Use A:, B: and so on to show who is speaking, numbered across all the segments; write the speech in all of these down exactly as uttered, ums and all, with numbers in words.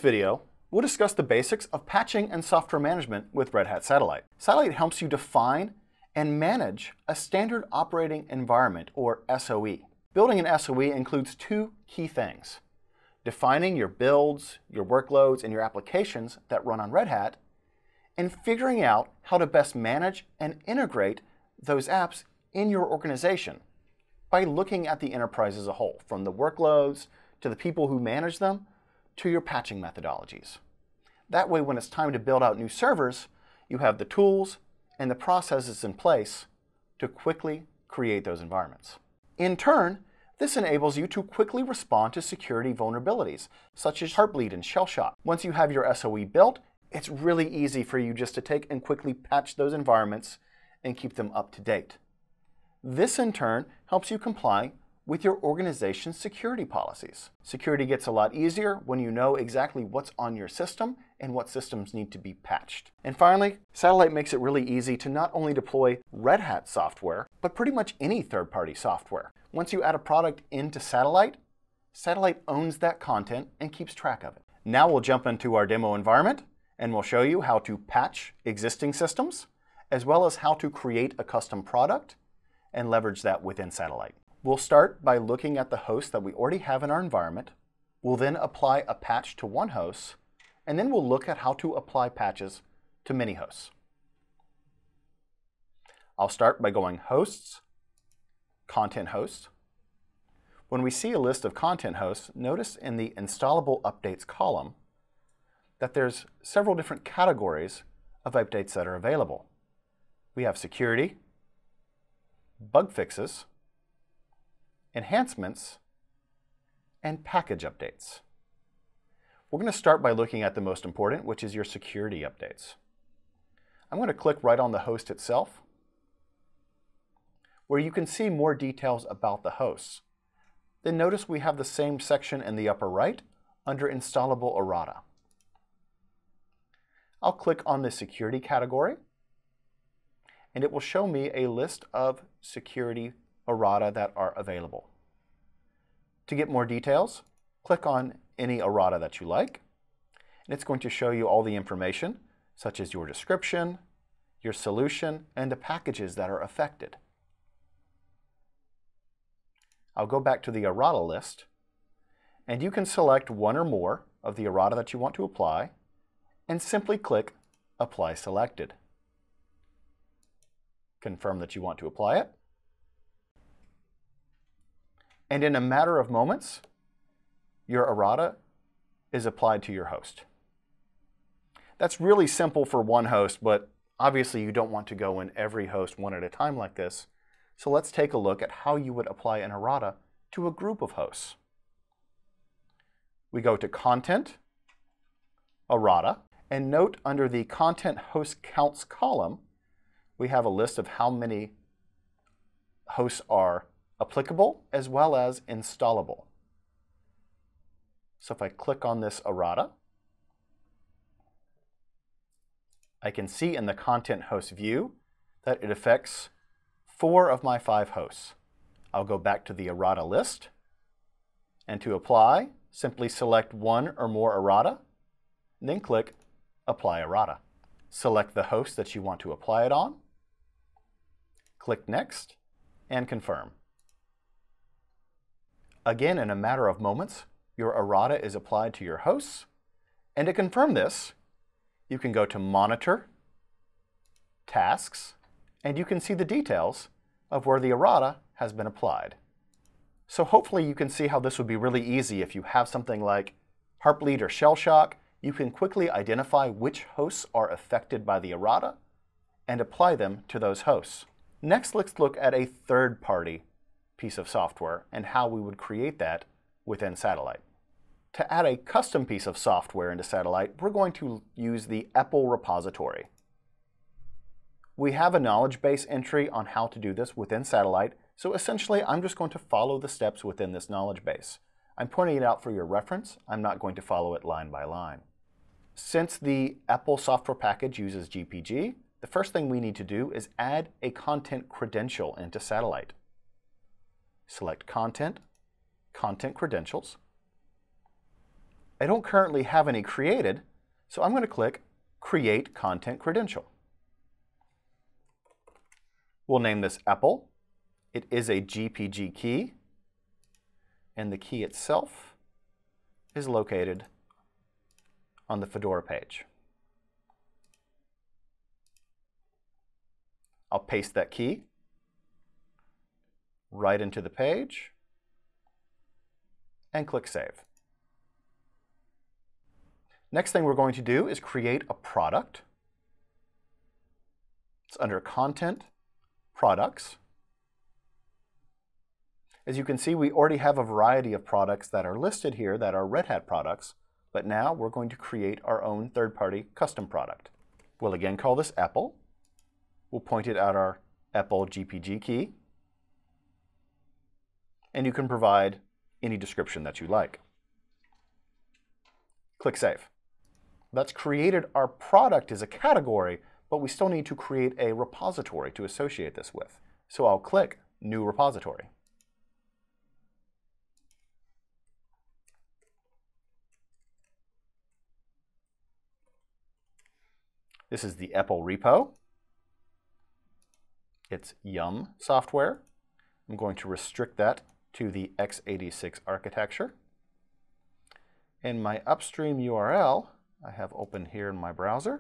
A: video, we'll discuss the basics of patching and software management with Red Hat Satellite. Satellite helps you define and manage a standard operating environment, or S O E. Building an S O E includes two key things: defining your builds, your workloads, and your applications that run on Red Hat, and figuring out how to best manage and integrate those apps in your organization by looking at the enterprise as a whole, from the workloads to the people who manage them to your patching methodologies. That way, when it's time to build out new servers, you have the tools and the processes in place to quickly create those environments. In turn, this enables you to quickly respond to security vulnerabilities, such as Heartbleed and Shellshock. Once you have your S O E built, it's really easy for you just to take and quickly patch those environments and keep them up to date. This, in turn, helps you comply with your organization's security policies. Security gets a lot easier when you know exactly what's on your system and what systems need to be patched. And finally, Satellite makes it really easy to not only deploy Red Hat software, but pretty much any third-party software. Once you add a product into Satellite, Satellite owns that content and keeps track of it. Now we'll jump into our demo environment, and we'll show you how to patch existing systems, as well as how to create a custom product and leverage that within Satellite. We'll start by looking at the host that we already have in our environment. We'll then apply a patch to one host, and then we'll look at how to apply patches to many hosts. I'll start by going Hosts, Content Host. When we see a list of content hosts, notice in the Installable Updates column that there's several different categories of updates that are available. We have security, bug fixes, enhancements, and package updates. We're going to start by looking at the most important, which is your security updates. I'm going to click right on the host itself, where you can see more details about the hosts. Then notice we have the same section in the upper right under Installable Arata. I'll click on the security category, and it will show me a list of security errata that are available. To get more details, click on any errata that you like, and it's going to show you all the information, such as your description, your solution, and the packages that are affected. I'll go back to the errata list, and you can select one or more of the errata that you want to apply, and simply click Apply Selected. Confirm that you want to apply it. And in a matter of moments, your errata is applied to your host. That's really simple for one host, but obviously you don't want to go in every host one at a time like this. So let's take a look at how you would apply an errata to a group of hosts. We go to Content, Errata, and note under the Content Host Counts column, we have a list of how many hosts are applicable as well as installable. So if I click on this errata, I can see in the Content Host view that it affects four of my five hosts. I'll go back to the errata list, and to apply, simply select one or more errata, and then click Apply Errata. Select the host that you want to apply it on, click Next, and confirm. Again, in a matter of moments, your errata is applied to your hosts, and to confirm this, you can go to Monitor, Tasks, and you can see the details of where the errata has been applied. So hopefully you can see how this would be really easy if you have something like Heartbleed or Shellshock. You can quickly identify which hosts are affected by the errata and apply them to those hosts. Next, let's look at a third-party piece of software and how we would create that within Satellite. To add a custom piece of software into Satellite, we're going to use the E P L repository. We have a knowledge base entry on how to do this within Satellite, so essentially I'm just going to follow the steps within this knowledge base. I'm pointing it out for your reference. I'm not going to follow it line by line. Since the E P L software package uses G P G, the first thing we need to do is add a content credential into Satellite. Select Content, Content Credentials. I don't currently have any created, so I'm going to click Create Content Credential. We'll name this Apple. It is a G P G key, and the key itself is located on the Fedora page. I'll paste that key right into the page and click Save. Next thing we're going to do is create a product. It's under Content, Products. As you can see, we already have a variety of products that are listed here that are Red Hat products, but now we're going to create our own third-party custom product. We'll again call this Apple. We'll point it at our Apple G P G key, and you can provide any description that you like. Click Save. That's created our product as a category, but we still need to create a repository to associate this with. So I'll click New Repository. This is the Apple repo. It's Yum software. I'm going to restrict that to the x eighty-six architecture. And my upstream U R L I have open here in my browser.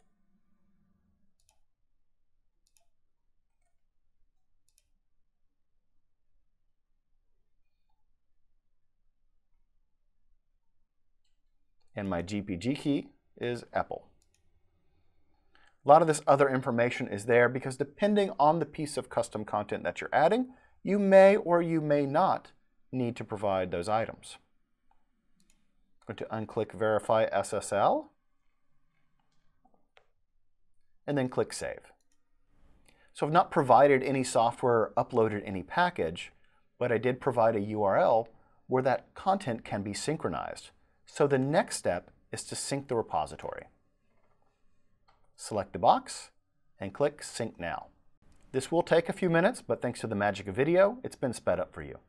A: And my G P G key is Apple. A lot of this other information is there because depending on the piece of custom content that you're adding, you may or you may not need to provide those items. I'm going to unclick Verify S S L and then click Save. So I've not provided any software or uploaded any package, but I did provide a U R L where that content can be synchronized. So the next step is to sync the repository. Select the box and click Sync Now. This will take a few minutes, but thanks to the magic of video, it's been sped up for you.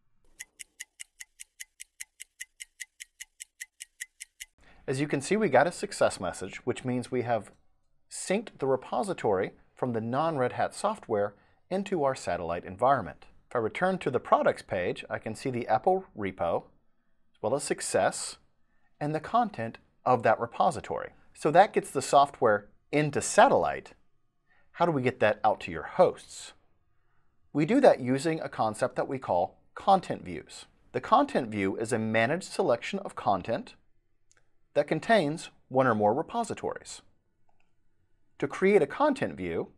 A: As you can see, we got a success message, which means we have synced the repository from the non-Red Hat software into our satellite environment. If I return to the products page, I can see the Apple repo, as well as success, and the content of that repository. So that gets the software into satellite. How do we get that out to your hosts? We do that using a concept that we call content views. The content view is a managed selection of content that contains one or more repositories. To create a content view,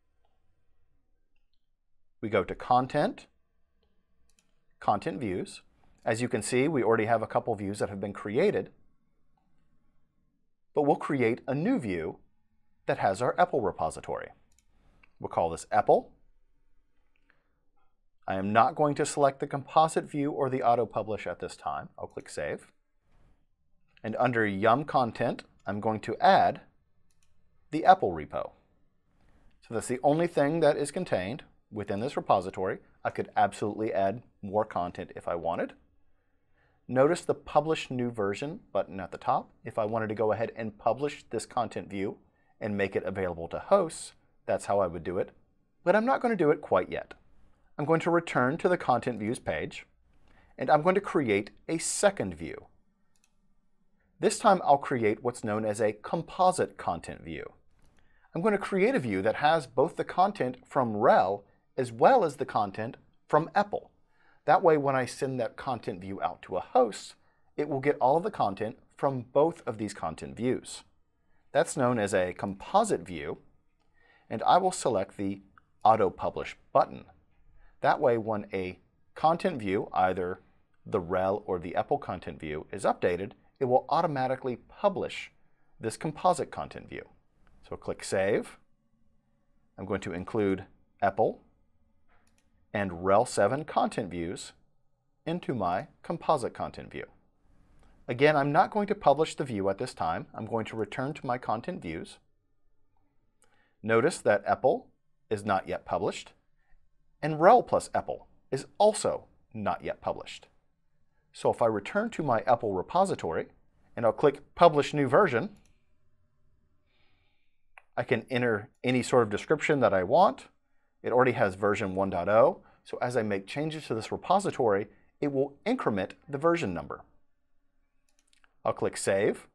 A: we go to Content, Content Views. As you can see, we already have a couple views that have been created, but we'll create a new view that has our Apple repository. We'll call this Apple. I am not going to select the composite view or the auto publish at this time. I'll click Save. And under Yum Content, I'm going to add the Apple repo. So that's the only thing that is contained within this repository. I could absolutely add more content if I wanted. Notice the Publish New Version button at the top. If I wanted to go ahead and publish this content view and make it available to hosts, that's how I would do it. But I'm not going to do it quite yet. I'm going to return to the Content Views page, and I'm going to create a second view. This time I'll create what's known as a composite content view. I'm going to create a view that has both the content from R E L as well as the content from Apple. That way, when I send that content view out to a host, it will get all of the content from both of these content views. That's known as a composite view, and I will select the Auto Publish button. That way, when a content view, either the R E L or the Apple content view, is updated, it will automatically publish this composite content view. So click Save. I'm going to include Apple and R E L seven content views into my composite content view. Again, I'm not going to publish the view at this time. I'm going to return to my content views. Notice that Apple is not yet published, and R E L plus Apple is also not yet published. So if I return to my Apple repository, and I'll click Publish New Version. I can enter any sort of description that I want. It already has version one point oh, so as I make changes to this repository, it will increment the version number. I'll click Save,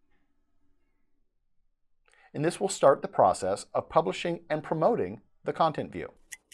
A: and this will start the process of publishing and promoting the content view.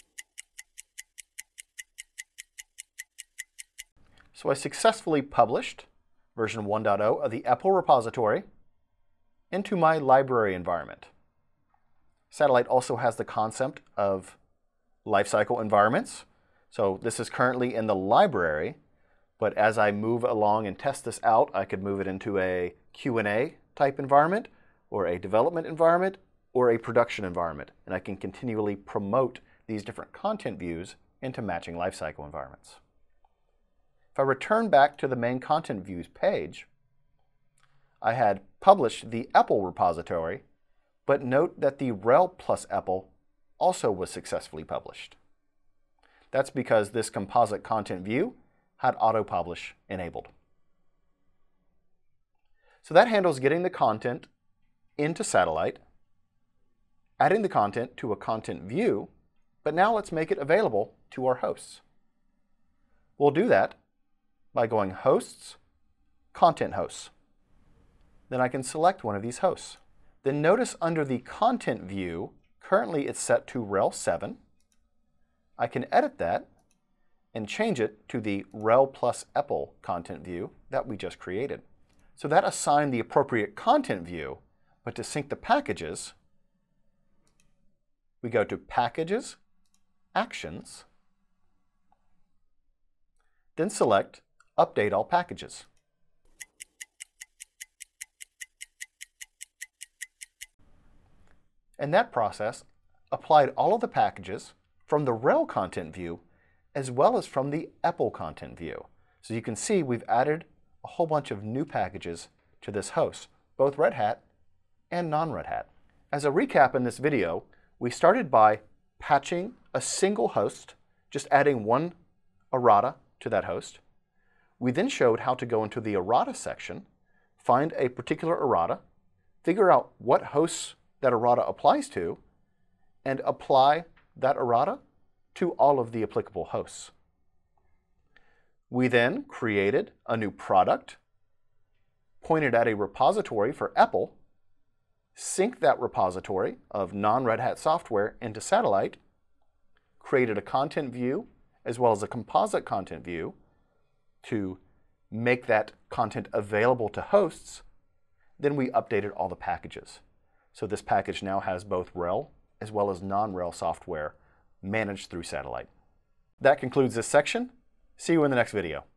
A: So I successfully published version one point oh of the E P L repository into my library environment. Satellite also has the concept of lifecycle environments. So this is currently in the library, but as I move along and test this out, I could move it into a Q and A type environment, or a development environment, or a production environment. And I can continually promote these different content views into matching lifecycle environments. If I return back to the main content views page, I had published the E P L repository, but note that the rel plus E P L also was successfully published. That's because this composite content view had auto-publish enabled. So that handles getting the content into Satellite, adding the content to a content view, but now let's make it available to our hosts. We'll do that by going Hosts, Content Hosts. Then I can select one of these hosts. Then notice under the content view, currently it's set to rel seven. I can edit that and change it to the rel plus E P L content view that we just created. So that assigned the appropriate content view, but to sync the packages, we go to Packages, Actions, then select Update All Packages. And that process applied all of the packages from the rel content view as well as from the E P L content view. So you can see we've added a whole bunch of new packages to this host, both Red Hat and non-Red Hat. As a recap in this video, we started by patching a single host, just adding one errata to that host. We then showed how to go into the errata section, find a particular errata, figure out what hosts that errata applies to, and apply that errata to all of the applicable hosts. We then created a new product, pointed at a repository for E P L, synced that repository of non-Red Hat software into Satellite, created a content view as well as a composite content view to make that content available to hosts. Then we updated all the packages. So this package now has both rel as well as non-rel software managed through Satellite. That concludes this section. See you in the next video.